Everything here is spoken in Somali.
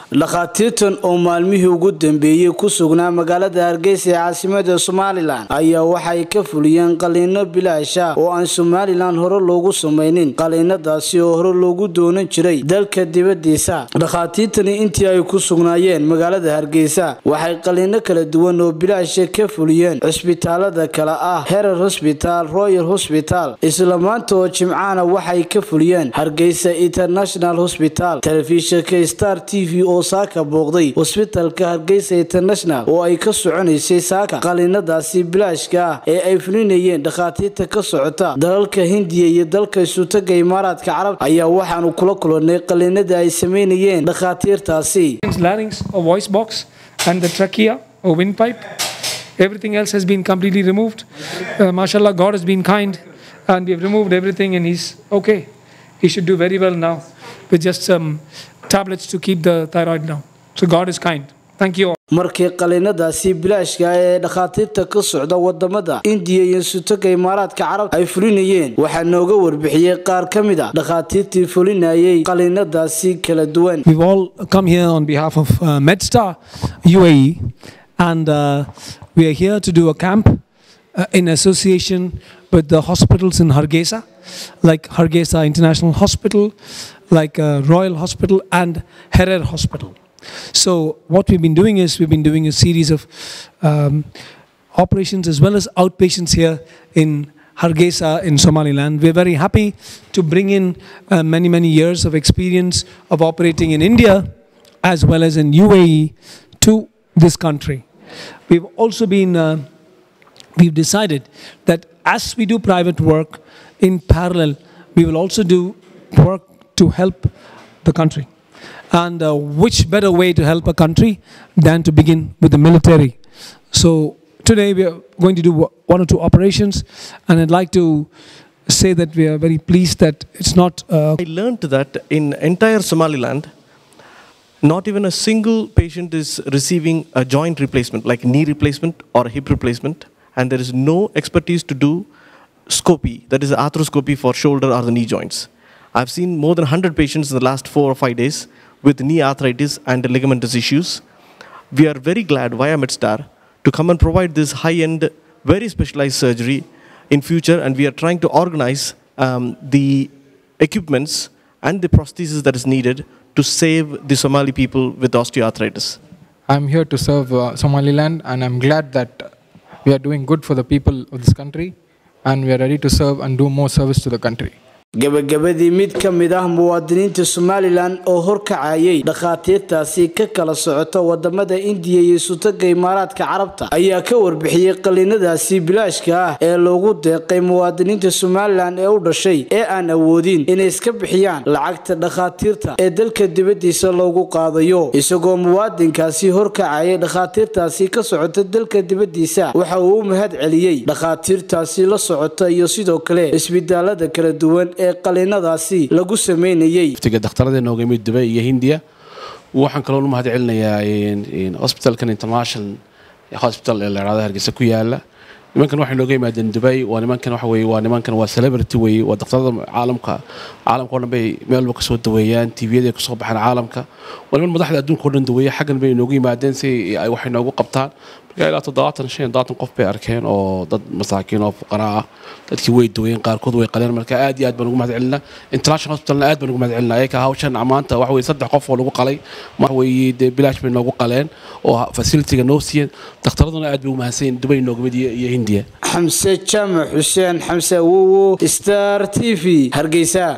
dhakhaatiirtan oo maalmihii ugu dambeeyay ku sugnaa magaalada Hargeysa ee caasimadda Somaliland ayaa waxay ka fuliyeen qaliino bilaash ah oo aan Somaliland hore loogu sameeynin qaliinadaasi oo hore loogu doonan jiray dalka dibadiisa dhakhaatiirtani intii ay ku sugnaayeen magaalada Hargeysa waxay qaliino kala duwan oo bilaash ka fuliyeen isbitaalada kala ah Herer Hospital, Royal Hospital, isla maanta oo Jimcaana waxay ka fuliyeen Hargeysa International Hospital, telefishinka Star TV oo saaka booqday hospitalka Hargeysa International oo ay ka soconaysay saaka qaliinadaasi bilaashka ah ee ay fulinayeen dhakhaatiirta ka socota dalalka Hindiya iyo dalka Isuutaga Imaaraadka Carabta ayaa waxaanu kula kulannay qaliinada ay sameeyeen dhakhaatiirtaasi. Larynx or voice box and the trachea or windpipe. Everything else has been completely removed. Mashallah, God has been kind and we have removed everything and he's okay. He should do very well now with just some tablets to keep the thyroid down. So God is kind. Thank you all. markii qaliinadaasi bilaashka ee dhakhaatiirta ka socda wadamada India iyo Isuutaga Imaaraadka Carabta ay fulinayeen waxa nooga warbixiyay qaar kamid ah dhakhaatiirtii fulinayay qaliinadaasi kala duwan. We've all come here on behalf of MedStar UAE and we are here to do a camp in association with the hospitals in Hargeisa, like Hargeisa International Hospital, like Royal Hospital and Herer Hospital. So what we've been doing is we've been doing a series of operations as well as outpatients here in Hargeisa in Somaliland. We're very happy to bring in many years of experience of operating in India as well as in UAE to this country. We've also been we've decided that as we do private work in parallel, we will also do work to help the country. And which better way to help a country than to begin with the military. So today we are going to do one or two operations and I'd like to say that we are very pleased that it's not... I learned that in entire Somaliland, not even a single patient is receiving a joint replacement like knee replacement or hip replacement, and there is no expertise to do scopy, that is arthroscopy for shoulder or the knee joints. I've seen more than 100 patients in the last 4 or 5 days with knee arthritis and ligamentous issues. We are very glad via MedStar to come and provide this high-end, very specialized surgery in future, and we are trying to organize the equipments and the prosthesis that is needed to save the Somali people with osteoarthritis. I'm here to serve Somaliland, and I'm glad that we are doing good for the people of this country, and we are ready to serve and do more service to the country. gabagabadii mid ka mid ah muwaadiniinta Somaliland oo horkacayay dhakhaatiirtaasi ka kala socota wadamada India iyo Isuutaga Imaaraadka Carabta ayaa ka warbixiyay qaliinadaasi bilaashka ah ee loogu deeqay muwaadiniinta Somaliland ee u dhashay ee aan awoodin inay iska bixiyaan lacagta dhakhaatiirta ee dalka dibadiisa loogu qaadayo isagoo muwaadinkaasi horkacayay dhakhaatiirtaasi ka socota dalka dibadiisa waxa uu mahad celiyay dhakhaatiirtaasi la socota iyo sidoo kale isbitaalada kala duwan ee qaliinadaasi lagu sameeyay waqtiga dhakhtarada nooga yimid Dubai iyo Hindiya waxaan kaloo u mahad celinayaa in hospitalkan international hospital ee la yiraahdo Hargeysa ku yaala nimankan waxay nooga yimaadeen Dubai waa nimankan waxa weeye waa nimankan waa celebrity weeye waa dhakhtarada caalamka oo dhan bay meel walba ka soo daweeyaan TV-yada ka soo baxaan caalamka waa niman madaxda adduunka oo dhan daweeya xaggan bay nooga yimaadeen si ay wax noogu qabtaan ilaa 70 qof bay arkeen oo dad masaakiin oo fuqara ah dadkii way daweeyeen qaarkood way qaleen marka aad iyo aad baan ugu mahad celinaa international hospital aad baan ugu mahad celinaa ayaka hawshan amaanta wax weeye 3 qof oo lagu qalay mar weeye bilaash bay noogu qaleen oo facility-ga noo siiyeen dhakhtaraduna aad bay u mahadsan Dubai nooga mid iyo Hindiya. Hamse Jamac Hussein Hamse Wowo Star TV Hargeysa.